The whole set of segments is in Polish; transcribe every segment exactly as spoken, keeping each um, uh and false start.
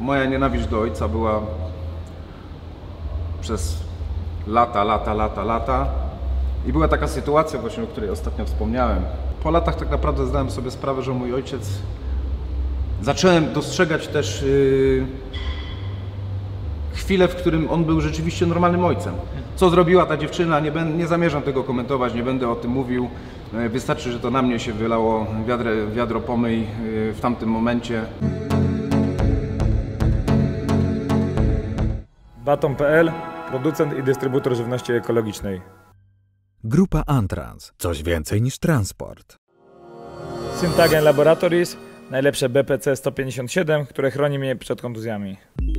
moja nienawiść do ojca była przez lata, lata, lata, lata. I była taka sytuacja właśnie, o której ostatnio wspomniałem. Po latach tak naprawdę zdałem sobie sprawę, że mój ojciec... Zacząłem dostrzegać też yy, chwilę, w którym on był rzeczywiście normalnym ojcem. Co zrobiła ta dziewczyna, nie, będę, nie zamierzam tego komentować, nie będę o tym mówił. Wystarczy, że to na mnie się wylało wiadro, wiadro pomyj w tamtym momencie. Baton kropka p l, producent i dystrybutor żywności ekologicznej. Grupa Antrans. Coś więcej niż transport. Syntagen Laboratories, najlepsze B P C sto pięćdziesiąt siedem, które chroni mnie przed kontuzjami.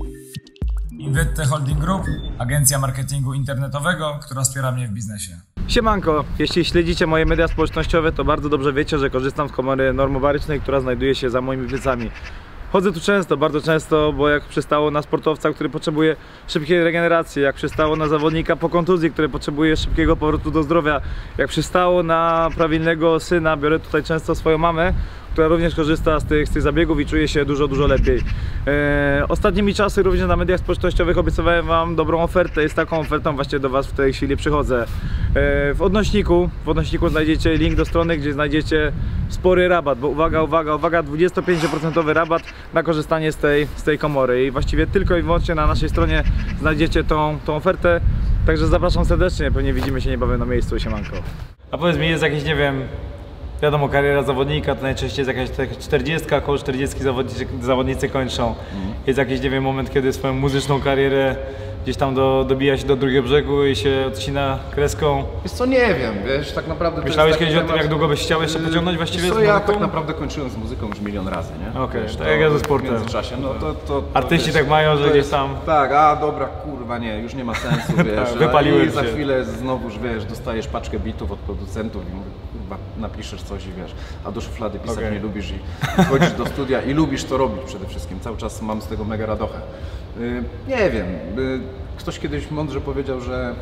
Invette Holding Group, agencja marketingu internetowego, która wspiera mnie w biznesie. Siemanko, jeśli śledzicie moje media społecznościowe, to bardzo dobrze wiecie, że korzystam z komory normowarycznej, która znajduje się za moimi plecami. Chodzę tu często, bardzo często, bo jak przystało na sportowca, który potrzebuje szybkiej regeneracji, jak przystało na zawodnika po kontuzji, który potrzebuje szybkiego powrotu do zdrowia, jak przystało na prawilnego syna, biorę tutaj często swoją mamę, która również korzysta z tych, z tych zabiegów i czuje się dużo, dużo lepiej. E, ostatnimi czasy również na mediach społecznościowych obiecywałem wam dobrą ofertę i z taką ofertą właśnie do was w tej chwili przychodzę. E, w odnośniku, w odnośniku znajdziecie link do strony, gdzie znajdziecie spory rabat, bo uwaga, uwaga, uwaga, dwudziestopięcioprocentowy rabat na korzystanie z tej, z tej komory i właściwie tylko i wyłącznie na naszej stronie znajdziecie tą, tą ofertę, także zapraszam serdecznie, pewnie widzimy się niebawem na miejscu, siemanko. A powiedz mi, jest jakieś, nie wiem, wiadomo, kariera zawodnika to najczęściej jest jakaś czterdziestka, około czterdziestki zawodnicy, zawodnicy kończą. Mm. Jest jakiś, nie wiem, moment, kiedy swoją muzyczną karierę gdzieś tam do, dobija się do drugiego brzegu i się odcina kreską. Wiesz co, nie wiem, wiesz, tak naprawdę... Myślałeś kiedyś o tym, jak długo byś chciał jeszcze pociągnąć właściwie co, z muzyką? Ja tak naprawdę kończyłem z muzyką już milion razy, nie? Okej, okay, tak jak ja ze sportem. W międzyczasie, no to... to, to Artyści wiesz, tak mają, że gdzieś tam... Tak, a dobra, kurwa, nie, już nie ma sensu, wiesz. Tak, wypaliłem I za się. chwilę znowuż, wiesz, dostajesz paczkę bitów od producentów i mówię, kurwa, napiszesz coś i wiesz, a do szuflady pisać okay. nie lubisz i wchodzisz do studia i lubisz to robić przede wszystkim. Cały czas mam z tego mega radochę. Yy, nie wiem, yy, ktoś kiedyś mądrze powiedział, że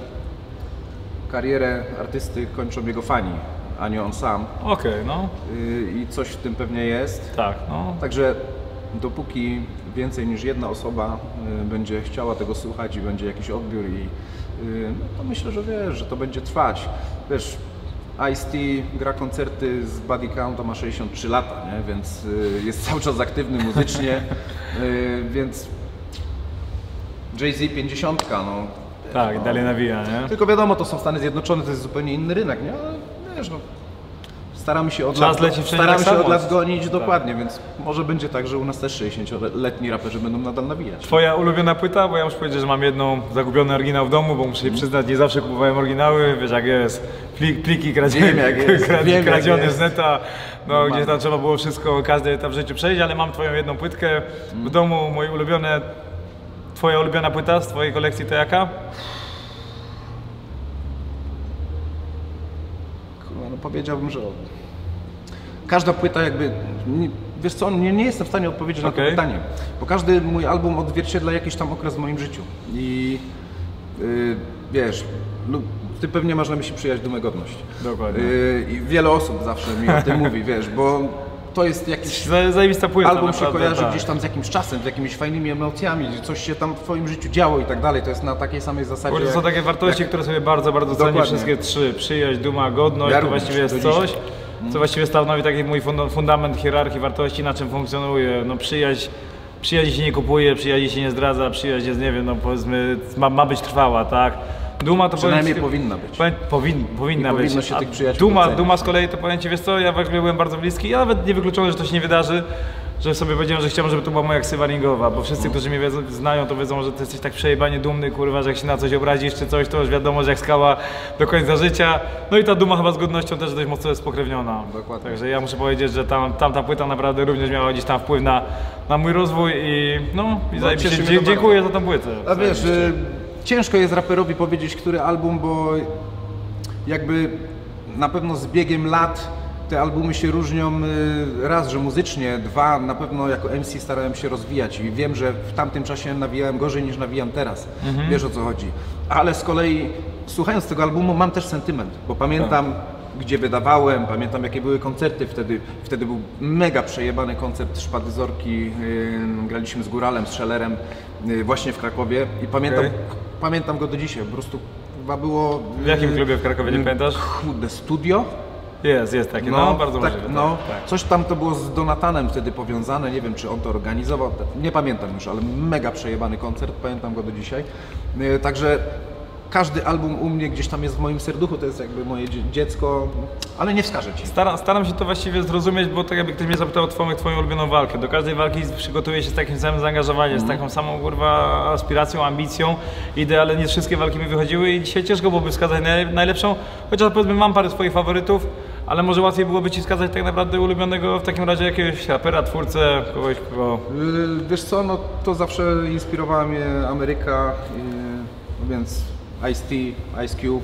karierę artysty kończą jego fani, a nie on sam. Okej, okay, no. Yy, I coś w tym pewnie jest. Tak, no. Także dopóki więcej niż jedna osoba y, będzie chciała tego słuchać i będzie jakiś odbiór i y, no to myślę, że wiesz, że to będzie trwać. Wiesz, Ice-T gra koncerty z Body Count, to ma sześćdziesiąt trzy lata, nie? Więc y, jest cały czas aktywny muzycznie, y, więc Jay-Z pięćdziesiątka, no. Tak, no, dalej nawija, nie? Tylko wiadomo, to są Stany Zjednoczone, to jest zupełnie inny rynek, nie? Ale wiesz, no. Staramy się od Czas lat, leci staramy tak się od lat samo. gonić Tak. dokładnie, więc może będzie tak, że u nas też sześćdziesięcioletni raperzy będą nadal nawijać. Twoja ulubiona płyta? Bo ja muszę powiedzieć, że mam jedną zagubiony oryginał w domu, bo muszę się przyznać, nie zawsze kupowałem oryginały, wiesz jak jest, Plik, pliki kradzione, Wiem, jak jest. Wiem, kradzione jak z neta, no Normalnie. gdzieś tam trzeba było wszystko, każdy etap w życiu przejść, ale mam twoją jedną płytkę w domu, moje ulubione. Twoja ulubiona płyta z twojej kolekcji to jaka? Kurwa, no powiedziałbym, że każda płyta jakby, nie, wiesz co, nie, nie jestem w stanie odpowiedzieć okay. na to pytanie, bo każdy mój album odzwierciedla jakiś tam okres w moim życiu i yy, wiesz, lub, ty pewnie masz na myśli Przyjaźń, Dumę, Godność. Dokładnie. Yy, I wiele osób zawsze mi o tym mówi, wiesz, bo to jest jakiś zajebista płyta, album naprawdę, się kojarzy tak. gdzieś tam z jakimś czasem, z jakimiś fajnymi emocjami, coś się tam w twoim życiu działo i tak dalej, to jest na takiej samej zasadzie. Bo to są jak, takie wartości, jak... które sobie bardzo, bardzo cenię, wszystkie trzy, Przyjaźń, Duma, Godność, ja to właściwie jest coś, co właściwie stanowi taki mój fundament hierarchii wartości, na czym funkcjonuje. No przyjaźń, przyjaźń się nie kupuje, przyjaźń się nie zdradza, przyjaźń jest, nie wiem, no powiedzmy, ma, ma być trwała, tak? Duma to przynajmniej powiem, powinna być. Powin, powin, powinna I być. powinno się tych przyjaciół Duma, doceniać. Duma z kolei to powiem ci, wiesz co, ja w ogóle byłem bardzo bliski, ja nawet nie wykluczone, że to się nie wydarzy, że sobie powiedziałem, że chciałem, żeby to była moja ksywa ringowa, bo wszyscy, którzy mnie wiedzą, znają, to wiedzą, że ty jesteś tak przejebanie dumny, kurwa, że jak się na coś obrazisz czy coś, to już wiadomo, że jak skała do końca życia. No i ta Duma chyba z Godnością też dość mocno jest spokrewniona. Dokładnie. Także ja muszę powiedzieć, że tam, tamta płyta naprawdę również miała gdzieś tam wpływ na, na mój rozwój i no, i No, się, dzie, dziękuję za tą płytę. A wiesz, y, ciężko jest raperowi powiedzieć, który album, bo jakby na pewno z biegiem lat te albumy się różnią, raz, że muzycznie, dwa, na pewno jako M C starałem się rozwijać i wiem, że w tamtym czasie nawijałem gorzej niż nawijam teraz, mhm. wiesz o co chodzi. Ale z kolei słuchając tego albumu mam też sentyment, bo pamiętam, gdzie wydawałem, pamiętam jakie były koncerty wtedy. Wtedy był mega przejebany koncert Szpady Zorki, yy, graliśmy z Góralem, z Szellerem yy, właśnie w Krakowie i pamiętam, Okay. pamiętam go do dzisiaj, po prostu chyba było... W jakim klubie w Krakowie, nie yy, pamiętasz? Kurde, Studio? Jest, jest takie, no, no bardzo tak, możliwe. no, tak, tak. Coś tam to było z Donatanem wtedy powiązane, nie wiem czy on to organizował, nie pamiętam już, ale mega przejebany koncert, pamiętam go do dzisiaj. Yy, także każdy album u mnie gdzieś tam jest w moim serduchu, to jest jakby moje dzie- dziecko, ale nie wskażę Ci. Staram, staram się to właściwie zrozumieć, bo tak jakby ktoś mnie zapytał o twoją, twoją ulubioną walkę. Do każdej walki przygotuję się z takim samym zaangażowaniem, Mm. z taką samą kurwa aspiracją, ambicją. Idę, ale nie wszystkie walki mi wychodziły i dzisiaj ciężko byłoby wskazać naj, najlepszą, chociaż powiedzmy mam parę swoich faworytów, ale może łatwiej byłoby Ci wskazać tak naprawdę ulubionego w takim razie jakiegoś rapera, twórcę, kogoś, kogo... Yy, Wiesz co, no to zawsze inspirowała mnie Ameryka, yy, no więc Ice-T, Ice Cube,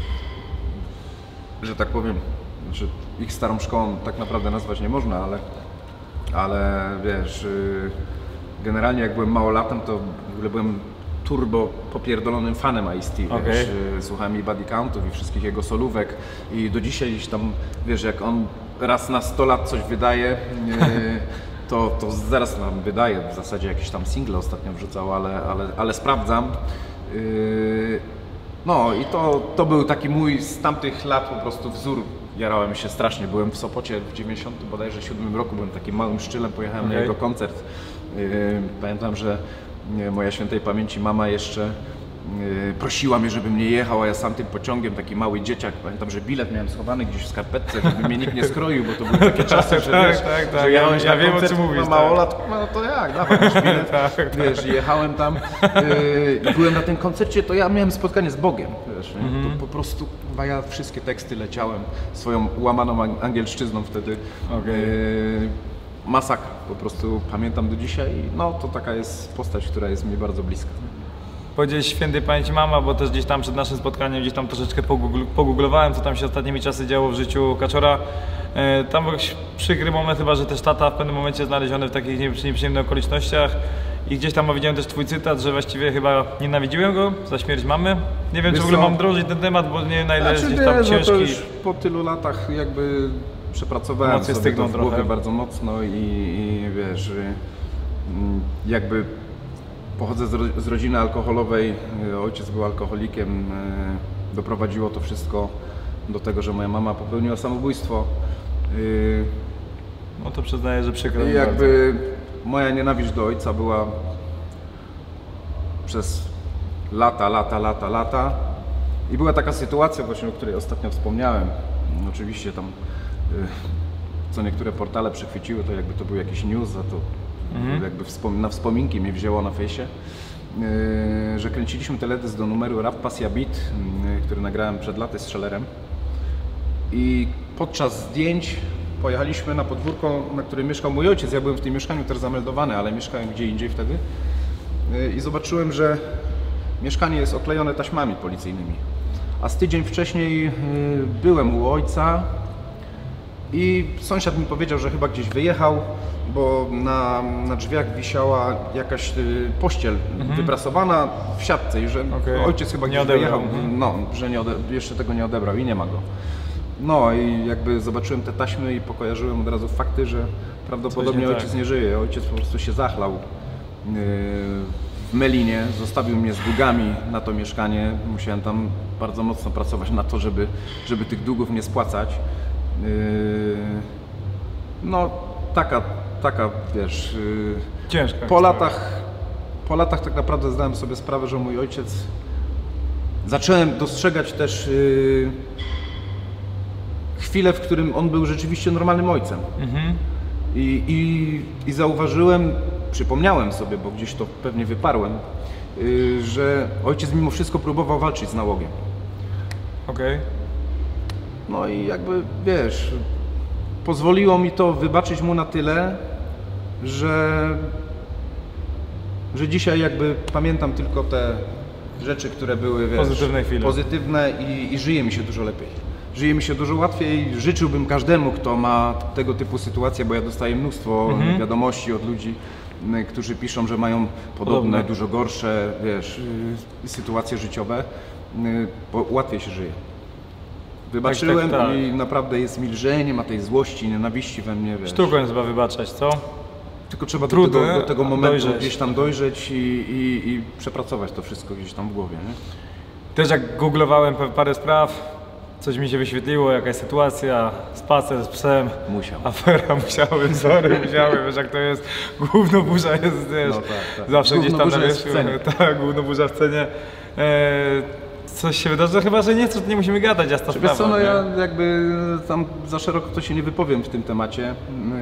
że tak powiem, że ich starą szkołą tak naprawdę nazwać nie można, ale, ale wiesz, yy, generalnie jak byłem małolatem, to w ogóle byłem turbo popierdolonym fanem Ice-T, Okay. wiesz, yy, słuchałem i Body Countów i wszystkich jego solówek i do dzisiaj gdzieś tam, wiesz, jak on raz na sto lat coś wydaje, yy, to, to zaraz nam wydaje, w zasadzie jakieś tam single ostatnio wrzucał, ale, ale, ale sprawdzam. Yy, No i to, to był taki mój z tamtych lat po prostu wzór. Jarałem się strasznie, byłem w Sopocie w dziewięćdziesiątym bodajże siódmym roku, byłem takim małym szczylem, pojechałem Okay. na jego koncert. Yy, Pamiętam, że yy, moja świętej pamięci mama jeszcze yy, prosiła mnie, żebym nie jechał, a ja sam tym pociągiem, taki mały dzieciak. Pamiętam, że bilet miałem schowany gdzieś w skarpetce, żeby mnie nikt nie skroił, bo to były takie czasy, że Tak, wiesz, tak, tak. że Ja- jechałeś ja na wiem, o koncert, czym mówisz, na małolat, no to jak, dawaj masz bilet, wiesz, jechałem tam yy, i byłem na tym koncercie, to ja miałem spotkanie z Bogiem, wiesz, nie? To po prostu chyba ja wszystkie teksty leciałem swoją łamaną ang- angielszczyzną wtedy. Okej. Yy, masakra, po prostu pamiętam do dzisiaj i no to taka jest postać, która jest mi bardzo bliska. Powiedziałeś świętej pamięci mama, bo też gdzieś tam przed naszym spotkaniem gdzieś tam troszeczkę pogugl- pogooglowałem, co tam się ostatnimi czasy działo w życiu Kaczora. E, Tam był jakiś przykry moment chyba, że też tata w pewnym momencie znaleziony w takich nie- nieprzyjemnych okolicznościach. I gdzieś tam widziałem też twój cytat, że właściwie chyba nienawidziłem go za śmierć mamy. Nie wiem, Wiesz czy w ogóle co? mam drążyć ten temat, bo nie wiem na ile jest Znaczy, gdzieś tam wiesz, no ciężki. to już po tylu latach jakby przepracowałem Emocje sobie to stygną w głowie trochę. bardzo mocno i, i wiesz, y, mm, jakby pochodzę z, ro, z rodziny alkoholowej, y, ojciec był alkoholikiem, y, doprowadziło to wszystko do tego, że moja mama popełniła samobójstwo. Y, No to przyznaję, że przykro mi I bardzo. jakby moja nienawiść do ojca była przez lata, lata, lata, lata. I była taka sytuacja właśnie, o której ostatnio wspomniałem. Oczywiście tam, y, co niektóre portale przechwyciły, to jakby to był jakiś news, a to Mhm. jakby wspom- na wspominki mnie wzięło na fejsie, y, że kręciliśmy teledysk do numeru Rap Pasja Beat, y, który nagrałem przed laty z Szellerem. I podczas zdjęć pojechaliśmy na podwórko, na którym mieszkał mój ojciec. Ja byłem w tym mieszkaniu też zameldowany, ale mieszkałem gdzie indziej wtedy. Yy, I zobaczyłem, że mieszkanie jest oklejone taśmami policyjnymi. A z tydzień wcześniej yy, byłem u ojca i sąsiad mi powiedział, że chyba gdzieś wyjechał, bo na, na drzwiach wisiała jakaś yy, pościel wyprasowana w siatce i że Okej. ojciec chyba Nie gdzieś odebrał. wyjechał. Mhm. No, że nie ode- jeszcze tego nie odebrał i nie ma go. No i jakby zobaczyłem te taśmy i pokojarzyłem od razu fakty, że prawdopodobnie Coś nie ojciec tak. nie żyje. Ojciec po prostu się zachlał yy, w Melinie, zostawił mnie z długami na to mieszkanie. Musiałem tam bardzo mocno pracować na to, żeby, żeby tych długów nie spłacać. Yy, No taka, taka wiesz... yy, Ciężka po historia. latach, po latach tak naprawdę zdałem sobie sprawę, że mój ojciec... Zacząłem dostrzegać też yy, chwilę, w którym on był rzeczywiście normalnym ojcem. Mhm. I, i, I zauważyłem, przypomniałem sobie, bo gdzieś to pewnie wyparłem, yy, że ojciec mimo wszystko próbował walczyć z nałogiem. Okej. No i jakby, wiesz, pozwoliło mi to wybaczyć mu na tyle, że, że dzisiaj jakby pamiętam tylko te rzeczy, które były, wiesz, Pozytywne chwile. pozytywne i, i żyje mi się dużo lepiej. Żyje mi się dużo łatwiej. Życzyłbym każdemu, kto ma tego typu sytuacje, bo ja dostaję mnóstwo Mhm. wiadomości od ludzi, y, którzy piszą, że mają podobne, Podobne. dużo gorsze, wiesz, y, sytuacje życiowe, y, bo łatwiej się żyje. Wybaczyłem tak, tak, tak. i naprawdę jest mi lżej, nie ma tej złości, nienawiści we mnie, wiesz. Sztuką jest chyba wybaczać, co? Tylko trzeba Trudne, do tego, do tego momentu dojrzeć. gdzieś tam dojrzeć i, i, i przepracować to wszystko gdzieś tam w głowie, nie? Też jak googlowałem parę spraw, coś mi się wyświetliło, jakaś sytuacja, spacer z psem, Musiał. afera, musiałem, sorry, musiałem, wiesz jak to jest, gówno burza jest, wiesz, No tak, tak. zawsze Gówno gdzieś tam burza na jest w wierzchu, cenie. tak, gówno burza w cenie. E, coś się wydarzy, chyba że nie, to nie musimy gadać, jasna Wiesz sprawa. co, no nie? ja jakby tam za szeroko to się nie wypowiem w tym temacie. Yy,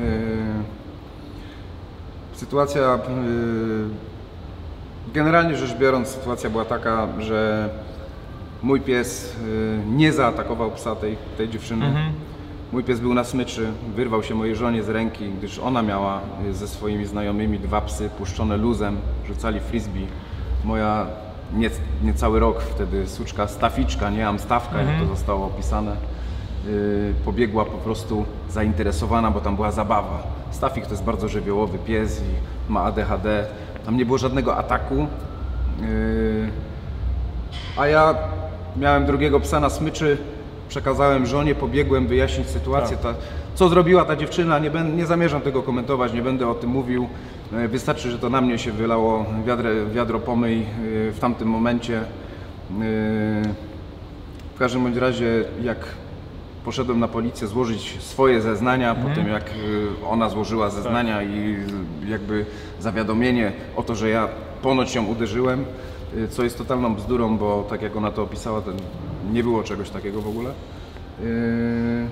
Sytuacja, yy, generalnie rzecz biorąc, sytuacja była taka, że mój pies yy, nie zaatakował psa tej, tej dziewczyny. Mhm. Mój pies był na smyczy, wyrwał się mojej żonie z ręki, gdyż ona miała yy, ze swoimi znajomymi dwa psy puszczone luzem, rzucali frisbee. Moja nie, niecały rok wtedy suczka staficzka, nie amstawka, Mhm. jak to zostało opisane, yy, pobiegła po prostu zainteresowana, bo tam była zabawa. Stafik to jest bardzo żywiołowy pies i ma A D H D. Tam nie było żadnego ataku. Yy, a ja miałem drugiego psa na smyczy, przekazałem żonie, pobiegłem wyjaśnić sytuację. Ta, co zrobiła ta dziewczyna, nie, będę, nie zamierzam tego komentować, nie będę o tym mówił. Yy, Wystarczy, że to na mnie się wylało wiadro, wiadro pomyj yy, w tamtym momencie. Yy, w każdym bądź razie, jak poszedłem na policję złożyć swoje zeznania, Mhm. po tym jak y, ona złożyła zeznania i y, jakby zawiadomienie o to, że ja ponoć ją uderzyłem, y, co jest totalną bzdurą, bo tak jak ona to opisała, to nie było czegoś takiego w ogóle. Y,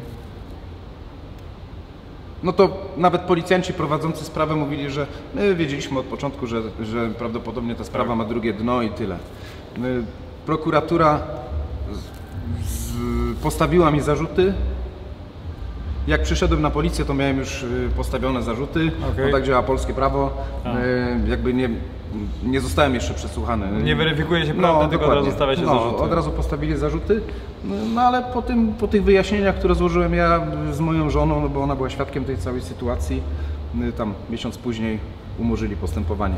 No to nawet policjanci prowadzący sprawę mówili, że my wiedzieliśmy od początku, że, że prawdopodobnie ta sprawa ma drugie dno i tyle. Y, Prokuratura z, postawiła mi zarzuty. Jak przyszedłem na policję, to miałem już y, postawione zarzuty, Okej. bo tak działa polskie prawo. A. Y, Jakby nie, nie zostałem jeszcze przesłuchany. Nie weryfikuje się prawdy, tylko od razu stawia się no, zarzuty. Od razu postawili zarzuty, no, no ale po, tym, po tych wyjaśnieniach, które złożyłem ja z moją żoną, no bo ona była świadkiem tej całej sytuacji, y, tam miesiąc później umorzyli postępowanie.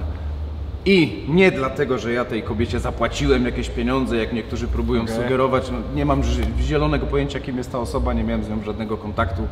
I nie dlatego, że ja tej kobiecie zapłaciłem jakieś pieniądze, jak niektórzy próbują Okej. sugerować. No, nie mam ży- zielonego pojęcia, kim jest ta osoba, nie miałem z nią żadnego kontaktu.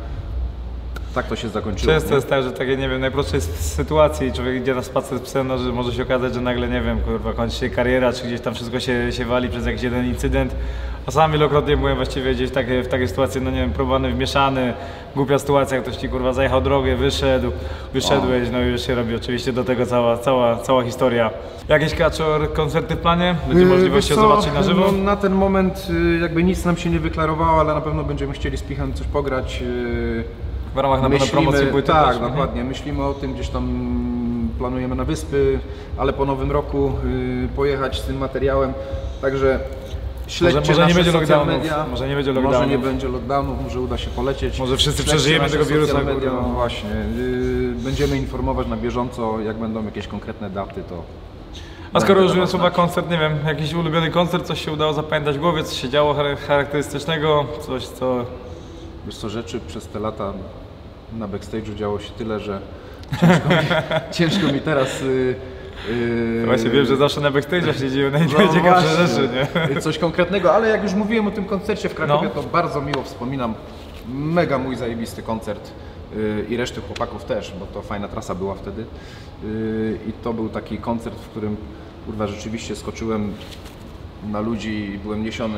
Tak to się zakończyło. Często nie? jest tak, że takie, nie wiem, najprostszej sytuacji i człowiek idzie na spacer z psem, no, że może się okazać, że nagle, nie wiem, kurwa, kończy się kariera, czy gdzieś tam wszystko się, się wali przez jakiś jeden incydent. A sam wielokrotnie byłem właściwie gdzieś w takiej, w takiej sytuacji, no nie wiem, próbowany, wmieszany, głupia sytuacja, ktoś ci kurwa zajechał drogę, wyszedł, wyszedłeś, no i już się robi oczywiście do tego cała, cała, cała historia. Jakieś Kaczor koncerty w planie? Będzie Yy, możliwość się wiesz co, zobaczyć na żywo? No, na ten moment y, jakby nic nam się nie wyklarowało, ale na pewno będziemy chcieli z Pichem coś pograć. y, W ramach na pewno promocji płyty tak, też? Mhm. dokładnie. Myślimy o tym, gdzieś tam planujemy na wyspy, ale po nowym roku y, pojechać z tym materiałem. Także śledźcie Może- może nie nasze będzie social lockdownów, media. może nie będzie Może nie lockdownów. będzie lockdownów, może uda się polecieć. Może wszyscy Śledźcie przeżyjemy nasze tego wirusa, social media. kurwa. No właśnie. Y, będziemy informować na bieżąco, jak będą jakieś konkretne daty, to... A skoro będę użyłem dawał słowa znać. koncert, nie wiem, jakiś ulubiony koncert, coś się udało zapamiętać w głowie, coś się działo char- charakterystycznego, coś co... Wiesz co, rzeczy przez te lata na backstage'u działo się tyle, że ciężko mi, ciężko mi teraz... y, y, Właśnie wiem, że zawsze na backstage'ach się dzieją no najciekawsze właśnie, rzeczy, nie? Coś konkretnego, ale jak już mówiłem o tym koncercie w Krakowie, No. to bardzo miło wspominam. Mega mój zajebisty koncert y, i reszty chłopaków też, bo to fajna trasa była wtedy. Y, I to był taki koncert, w którym kurwa rzeczywiście skoczyłem na ludzi i byłem niesiony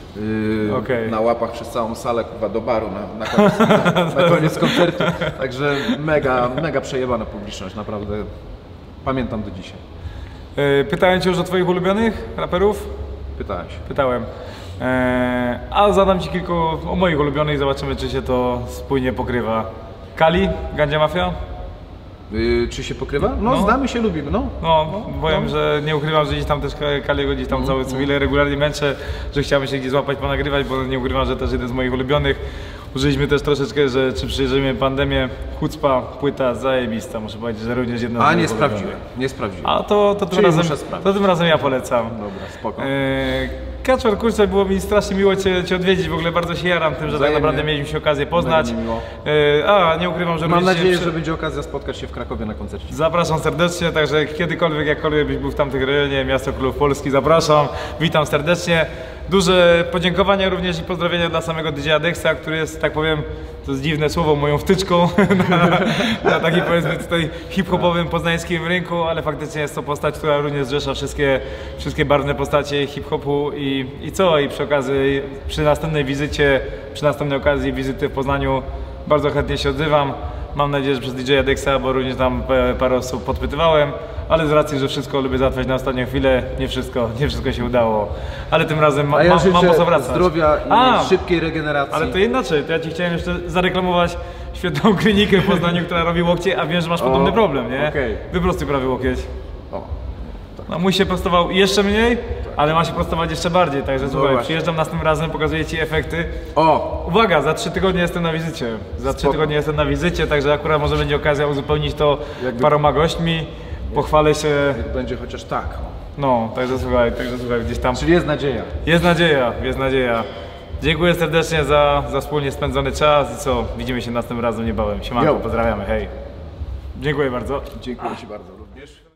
y, Okej. na łapach przez całą salę kurwa do baru na, na, koniec, na, na koniec koncertu. Także mega, mega przejebana publiczność, naprawdę pamiętam do dzisiaj. Yy, Pytałem Cię już o Twoich ulubionych raperów? Pytałem się. Pytałem. Eee, a zadam Ci kilku o moich ulubionych i zobaczymy, czy się to spójnie pokrywa. Kali, Gandzia Mafia? Y, czy się pokrywa? No, No. znamy się, lubimy, no. No, powiem, że nie ukrywam, że gdzieś tam też Kaliego gdzieś tam cały co ile regularnie męczę, że chciałbym się gdzieś złapać, ponagrywać, bo nie ukrywam, że też jeden z moich ulubionych. Użyliśmy też troszeczkę, że czy przeżyjemy pandemię, Chucpa, płyta zajebista, muszę powiedzieć, że również jedna z A moich nie ulubionych. sprawdziłem, nie sprawdziłem. A to, to, tym Czyli razem, muszę sprawdzić. to tym razem ja polecam. Dobra, spoko. Eee, Kaczor, kurczę, było mi strasznie miło Cię, cię odwiedzić, w ogóle bardzo się jaram tym, że Wzajemnie. tak naprawdę mieliśmy okazję poznać. Mega mi miło. E, a, nie ukrywam, że Mam byliście nadzieję, przy... że będzie okazja spotkać się w Krakowie na koncercie. Zapraszam serdecznie, także kiedykolwiek, jakkolwiek byś był w tamtych rejonie, Miasto Królów Polski, zapraszam, witam serdecznie. Duże podziękowania również i pozdrowienia dla samego D J Dexa, który jest, tak powiem, to jest dziwne słowo, moją wtyczką na, na takim, powiedzmy, tutaj hip-hopowym poznańskim rynku, ale faktycznie jest to postać, która również zrzesza wszystkie, wszystkie barwne postacie hip-hopu i, i co? I przy okazji, przy następnej wizycie, przy następnej okazji wizyty w Poznaniu bardzo chętnie się odzywam. Mam nadzieję, że przez D J Dexa, bo również tam parę osób podpytywałem, ale z racji, że wszystko lubię załatwiać na ostatnią chwilę, nie wszystko, nie wszystko się udało. Ale tym razem ma, A ja mam, życzę mam po co wracać. zdrowia i A, szybkiej regeneracji. ale to inaczej, to ja Ci chciałem jeszcze zareklamować świetną klinikę w Poznaniu, która robi łokcie, a wiem, że masz podobny O, problem, nie? okej. Wyprostuj prawy łokieć. O, No, mój się prostował jeszcze mniej, ale ma się prostować jeszcze bardziej, także słuchaj, właśnie. przyjeżdżam następnym razem, pokazuję Ci efekty. o, Uwaga, za trzy tygodnie jestem na wizycie. Za trzy Spoko. tygodnie jestem na wizycie, także akurat może będzie okazja uzupełnić to Jakby- paroma gośćmi. Pochwalę się, niech będzie chociaż tak. no, także słuchaj, także słuchaj, gdzieś tam Czyli jest nadzieja. jest nadzieja, jest nadzieja. Dziękuję serdecznie za, za wspólnie spędzony czas i co, widzimy się następnym razem niebawem. Siemanko, Jo. pozdrawiamy, hej. Dziękuję bardzo. Dziękuję Ci bardzo.